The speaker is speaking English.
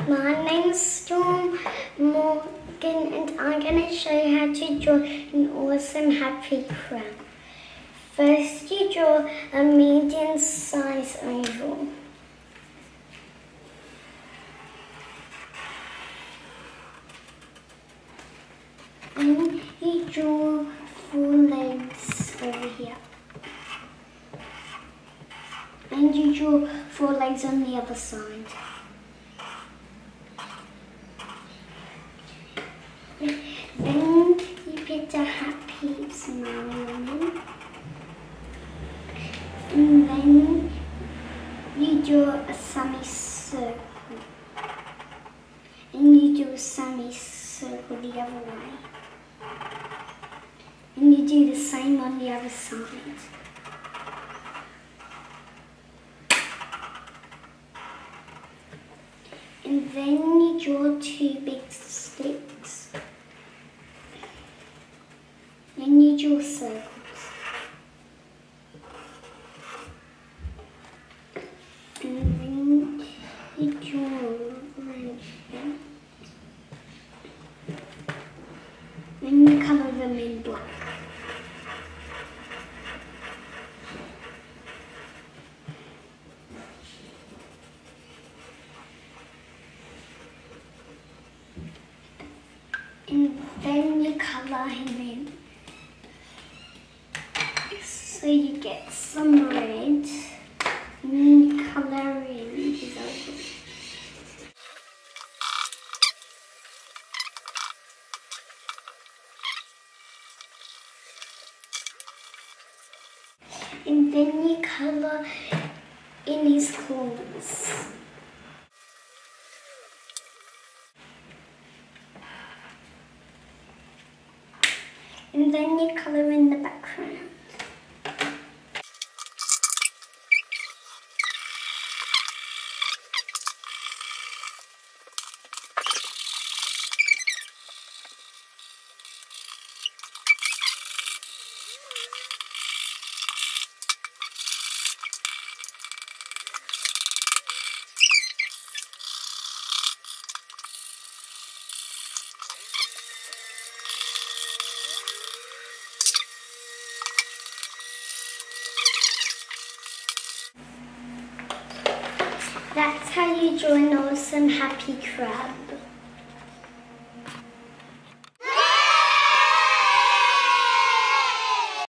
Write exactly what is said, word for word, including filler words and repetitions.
My name's Storm Morgan and I'm going to show you how to draw an awesome happy crab. First you draw a medium size oval. And you draw four legs over here. And you draw four legs on the other side. Then you put a happy smile on them. And then you draw a semicircle. And you do a semicircle the other way. And you do the same on the other side. And then you draw two big sticks. And you draw circles. And then you draw around here. Then you colour them in black. And then you colour him in. So you get some red, and you colour in his oval. And then you colour in his corners. And then you colour in the background. That's how you draw an awesome happy crab.